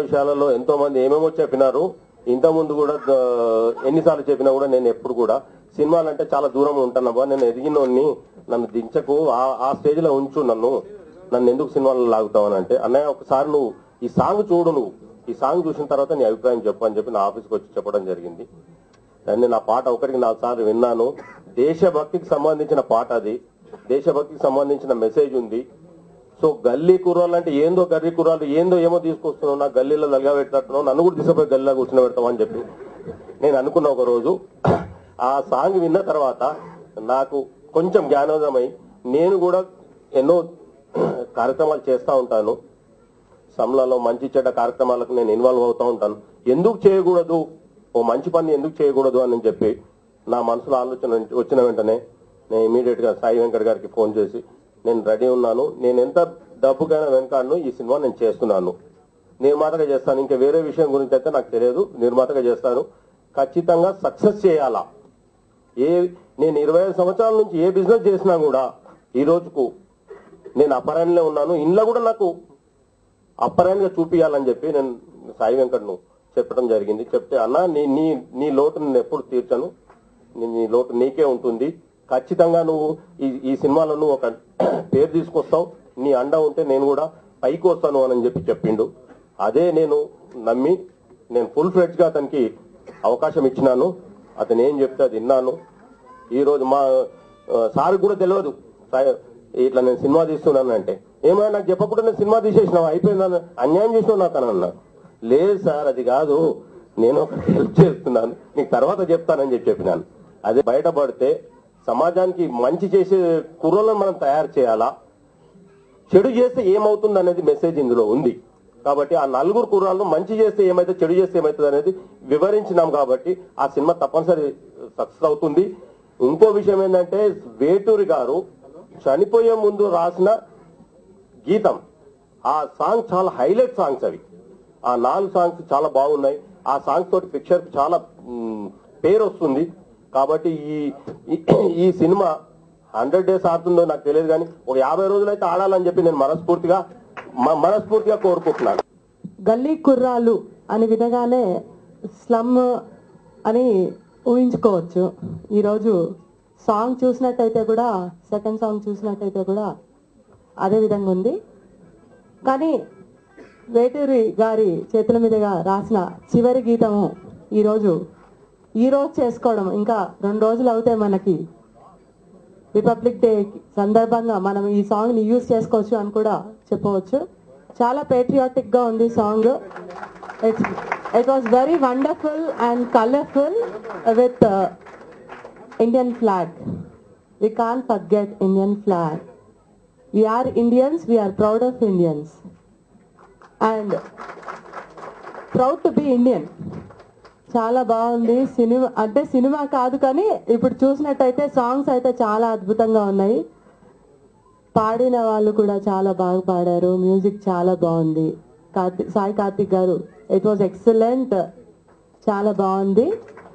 విషయాలలో ఎంతో మంది ఏమేమో చెప్పినారు. ఇంతకుముందు కూడా ఎన్నిసార్లు చెప్పినా కూడా నేను ఎప్పుడు కూడా సినిమాలంటే చాలా దూరం ఉంటానబ్బా, నేను ఎదిగినోన్ని, నన్ను దించకు, ఆ స్టేజ్ లో ఉంచు, నన్ను ఎందుకు సినిమాలో లాగుతావని అంటే, అన్నయ్య ఒకసారి నువ్వు ఈ సాంగ్ చూడు, నువ్వు ఈ సాంగ్ చూసిన తర్వాత నీ అభిప్రాయం చెప్పు అని చెప్పి నా ఆఫీస్కి వచ్చి చెప్పడం జరిగింది. నేను ఆ పాట ఒకటికి 4 సార్లు విన్నాను. దేశభక్తికి సంబంధించిన పాట అది, దేశభక్తికి సంబంధించిన మెసేజ్ ఉంది. సో గల్లీ కుర్రాలు అంటే ఏందో, గల్లీ కుర్రాలు ఏందో ఏమో తీసుకొస్తున్నావు, నా గల్లీలో నల్గా పెట్టినట్టున్నావు, నన్ను కూడా తీసుకుపోయి గల్లీలో కూర్చుని పెడతావు అని చెప్పి నేను అనుకున్న ఒక రోజు. ఆ సాంగ్ విన్న తర్వాత నాకు కొంచెం జ్ఞానోదయమై నేను కూడా ఎన్నో కార్యక్రమాలు చేస్తూ ఉంటాను. సంస్థలలో మంచి చెడ్డ కార్యక్రమాలకు నేను ఇన్వాల్వ్ అవుతూ ఉంటాను. ఎందుకు చేయకూడదు, ఓ మంచి పని ఎందుకు చేయకూడదు అని చెప్పి నా మనసులో ఆలోచన వచ్చిన వెంటనే నేను ఇమీడియట్ గా సాయి వెంకట్ గారికి ఫోన్ చేసి, నేను రెడీ ఉన్నాను, నేను ఎంత డబ్బుకైనా వెనకాడను, ఈ సినిమా నేను చేస్తున్నాను, నిర్మాతగా చేస్తాను, ఇంకా వేరే విషయం గురించి అయితే నాకు తెలియదు, నిర్మాతగా చేస్తాను, ఖచ్చితంగా సక్సెస్ చేయాలా. నేను 25 సంవత్సరాల నుంచి ఏ బిజినెస్ చేసినా కూడా ఈ రోజుకు నేను అపరాయణలో ఉన్నాను, ఇంట్లో కూడా నాకు అపరాయణగా చూపించాలని చెప్పి నేను సాయి వెంకట్ను చెప్పడం జరిగింది. చెప్తే అన్న నీ లోటు నేను ఎప్పుడు తీర్చను, నీ లోటు నీకే ఉంటుంది, ఖచ్చితంగా నువ్వు ఈ సినిమాలో నువ్వు ఒక పేరు తీసుకొస్తావు, నీ అండ ఉంటే నేను కూడా పైకి వస్తాను అని చెప్పి చెప్పిండు. అదే నేను నమ్మి నేను ఫుల్ ఫ్లెడ్జ్ గా అతనికి అవకాశం ఇచ్చినాను. అతను ఏం చెప్తే అది విన్నాను. ఈ రోజు మా సార్ కూడా తెలియదు ఇట్లా నేను సినిమా తీస్తున్నాను అంటే, ఏమైనా నాకు చెప్పకుండా నేను సినిమా తీసేసినావు, అయిపోయిందని అన్యాయం చేసినావు నాకు అని అన్నా. లేదు సార్ అది కాదు, నేను ఒక హెల్ప్ చేస్తున్నాను, నీకు తర్వాత చెప్తానని చెప్పినాను. అదే బయటపడితే సమాజానికి మంచి చేసే కుర్రలను మనం తయారు చేయాలా, చెడు చేస్తే ఏమవుతుంది అనేది మెసేజ్ ఇందులో ఉంది. కాబట్టి ఆ 4 కుర్రాలను మంచి చేస్తే ఏమైతే, చెడు చేస్తే ఏమవుతుంది అనేది వివరించినాం. కాబట్టి ఆ సినిమా తప్పనిసరి సక్సెస్ అవుతుంది. ఇంకో విషయం ఏంటంటే, వేటూరి గారు చనిపోయే ముందు రాసిన గీతం, ఆ సాంగ్ చాలా హైలైట్ సాంగ్స్ అవి. ఆ 4 సాంగ్స్ చాలా బాగున్నాయి. ఆ సాంగ్స్ తోటి పిక్చర్ చాలా పేరు వస్తుంది. కాబట్టి ఈ సినిమా 100 days ఆడుతుందో నాకు తెలియదు, కానీ ఒక 50 రోజులు అయితే ఆడాలని చెప్పి నేను మనస్ఫూర్తిగా కోరుకుంటున్నాను. గల్లీ కుర్రాలు అని వినగానే స్లమ్ అని ఊహించుకోవచ్చు. ఈరోజు సాంగ్ చూసినట్టయితే కూడా, సెకండ్ సాంగ్ చూసినట్టయితే కూడా అదే విధంగా ఉంది. కానీ వేటూరి గారి చేతుల మీదుగా రాసిన చివరి గీతము ఈరోజు చేసుకోవడం, ఇంకా 2 రోజులు అవుతాయి మనకి రిపబ్లిక్ డే సందర్భంగా మనం ఈ సాంగ్ ని యూజ్ చేసుకోవచ్చు అని కూడా చెప్పవచ్చు. చాలా పేట్రియాటిక్ గా ఉంది song. It was very wonderful and colourful with Indian flag. We can't forget Indian flag. We are Indians, we are proud of Indians and proud to be Indian. చాలా బాగుంది సినిమా. అంటే సినిమా కాదు కానీ ఇప్పుడు చూసినట్టయితే సాంగ్స్ అయితే చాలా అద్భుతంగా ఉన్నాయి. పాడిన వాళ్ళు కూడా చాలా బాగా పాడారు. మ్యూజిక్ చాలా బాగుంది. సాయి కార్తిక్ గారు, ఇట్ వాజ్ ఎక్సలెంట్, చాలా బాగుంది.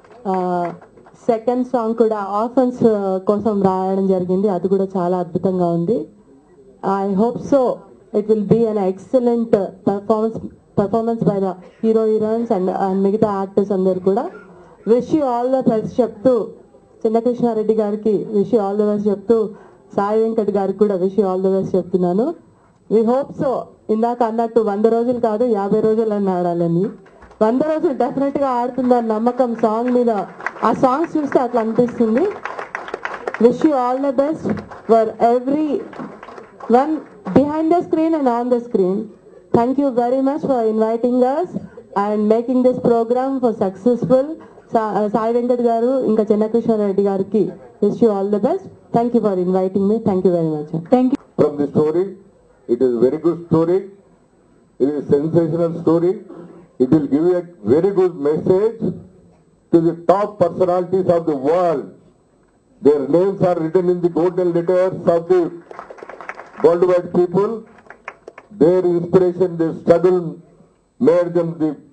సెకండ్ సాంగ్ కూడా ఆర్ఫన్స్ కోసం రాయడం జరిగింది, అది కూడా చాలా అద్భుతంగా ఉంది. I hope so it will be an excellent performance by the heroines and మిగతా యాక్టర్స్ అందరు కూడా. Wish you all the best చెప్తూ, చిన్నకృష్ణారెడ్డి గారికి wish you all the best చెప్తూ, సాయి వెంకట్ గారికి కూడా wish you all the best చెప్తున్నాను. వి హోప్ సో, ఇందాక అన్నట్టు 100 రోజులు కాదు 50 రోజులు అని ఆడాలని. 100 రోజులు డెఫినెట్ గా ఆడుతుందని నమ్మకం సాంగ్ మీద. ఆ సాంగ్స్ చూస్తే అట్లా అనిపిస్తుంది. Wish you all the best for everyone behind the screen and on the screen. Thank you very much for inviting us and making this program for successful. Sai Venkat garu inka Chennakrishna Reddy gariki wish you all the best. Thank you for inviting me. Thank you very much. Thank you. From the story, it is very good story. It is sensational story. It will give a very good message to the top personalities of the world. Their names are written in the golden letters of the worldwide people. Their inspiration, their struggle made them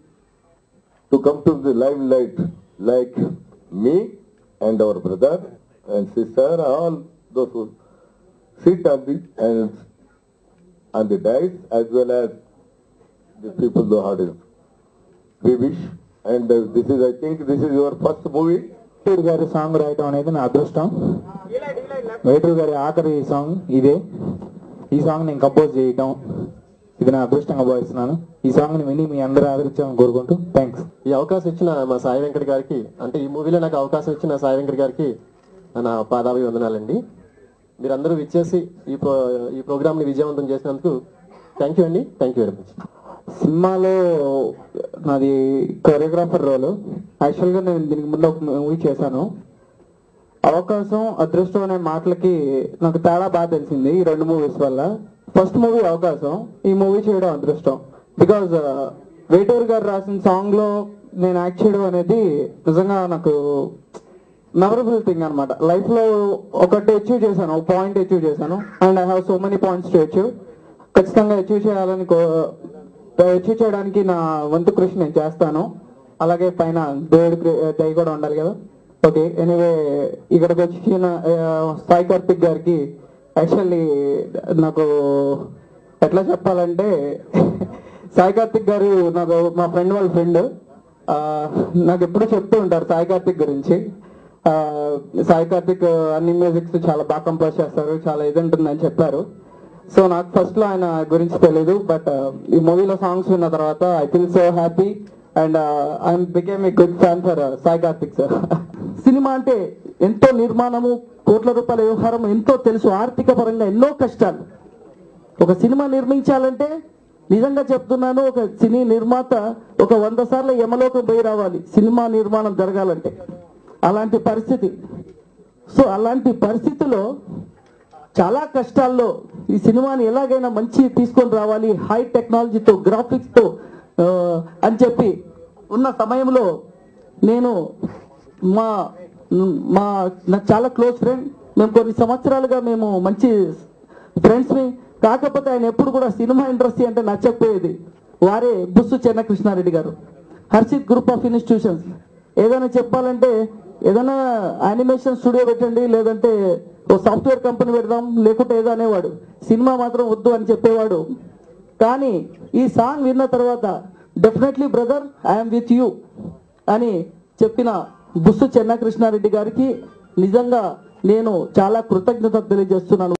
to come to the limelight, like me and our brother and sister, all those who sit on the dais, as well as the people the hardest. We wish, and this is, I think, this is your first movie. Veturu గారి song రాయటం అనేది నా అదృష్టం. వేటూరు గారి ఆఖరి song ఇదే. ఈ song నేను కంపోజ్ చేయటం ఇది నా అదృష్టంగా భావిస్తున్నాను. ఈ సాంగ్ ని విని మీ అందరూ ఆదరించాలని కోరుకుంటూ థ్యాంక్స్. ఈ అవకాశం ఇచ్చిన మా సాయి వెంకట్ గారికి, అంటే ఈ మూవీలో నాకు అవకాశం ఇచ్చిన సాయి వెంకట్ గారికి నా పాదాభివందనాలండి. మీరందరూ విచ్చేసి ఈ ప్రోగ్రామ్ ని విజయవంతం చేసినందుకు థ్యాంక్ యూ అండి. Thank you very much. సినిమాలో నాది కొరియోగ్రాఫర్ రోల్. యాక్చువల్గా నేను దీనికి ముందు ఒక మూవీ చేశాను. అవకాశం అదృష్టం అనే మాటలకి నాకు తేడా బాగా తెలిసింది ఈ రెండు మూవీస్ వల్ల. ఫస్ట్ మూవీ అవకాశం, ఈ మూవీ చేయడం అదృష్టం. బికాజ్ వేటూరు గారు రాసిన సాంగ్ లో నేను యాక్ట్ చేయడం అనేది నిజంగా నాకు మెమరబుల్ థింగ్ అనమాట. లైఫ్ లో ఒకటి అచీవ్ చేశాను, ఒక పాయింట్ అచీవ్ చేశాను. And I have so many points to achieve. ఖచ్చితంగా అచీవ్ చేయడానికి నా వంతు కృషి నేను చేస్తాను. అలాగే పైన దేవుడి దయ కూడా ఉండాలి కదా. ఓకే, ఎనీవే ఇక్కడికి వచ్చిన సాయి కార్తిక్ గారికి యాక్చువల్లీ నాకు ఎట్లా చెప్పాలంటే సాయి కార్తిక్ గారు నాకు మా ఫ్రెండ్ వాళ్ళ ఫ్రెండ్. నాకు ఎప్పుడు చెప్తూ ఉంటారు సాయి కార్తిక్ గురించి. సాయి కార్తిక్ అన్ని మ్యూజిక్స్ చాలా బాగా కంపోజ్ చేస్తారు, చాలా ఇది ఉంటుందని చెప్పారు. సో నాకు ఫస్ట్ లో ఆయన గురించి తెలీదు, బట్ ఈ మూవీలో సాంగ్స్ విన్న తర్వాత I feel so happy and I became a good fan for Sai Karthik sir. Cinema అంటే ఎంతో నిర్మాణము, కోట్ల రూపాయల వ్యవహారం, ఎంతో తెలుసు. ఆర్థిక పరంగా ఎన్నో కష్టాలు. ఒక సినిమా నిర్మించాలంటే నిజంగా చెప్తున్నాను, ఒక సినీ నిర్మాత ఒక 100 సార్లు యమలోకం పోయి రావాలి సినిమా నిర్మాణం జరగాలంటే. అలాంటి పరిస్థితి. సో అలాంటి పరిస్థితిలో చాలా కష్టాల్లో ఈ సినిమాని ఎలాగైనా మంచి తీసుకొని రావాలి, హై టెక్నాలజీతో, గ్రాఫిక్స్తో అని చెప్పి ఉన్న సమయంలో నేను నాకు చాలా క్లోజ్ ఫ్రెండ్, మేము కొన్ని సంవత్సరాలుగా మేము మంచి ఫ్రెండ్స్ని. కాకపోతే ఆయన ఎప్పుడు కూడా సినిమా ఇండస్ట్రీ అంటే నచ్చకపోయేది. వారే బుస్సు చెన్నకృష్ణారెడ్డి గారు, హర్షిత్ గ్రూప్ ఆఫ్ ఇన్స్టిట్యూషన్స్. ఏదైనా చెప్పాలంటే ఏదైనా యానిమేషన్ స్టూడియో పెట్టండి, లేదంటే ఓ సాఫ్ట్వేర్ కంపెనీ పెడదాం, లేకుంటే ఏదో అనేవాడు. సినిమా మాత్రం వద్దు అని చెప్పేవాడు. కానీ ఈ సాంగ్ విన్న తర్వాత definitely brother I'm with you అని చెప్పిన బుస్సు చెన్నకృష్ణారెడ్డి గారికి నిజంగా నేను చాలా కృతజ్ఞత తెలియజేస్తున్నాను.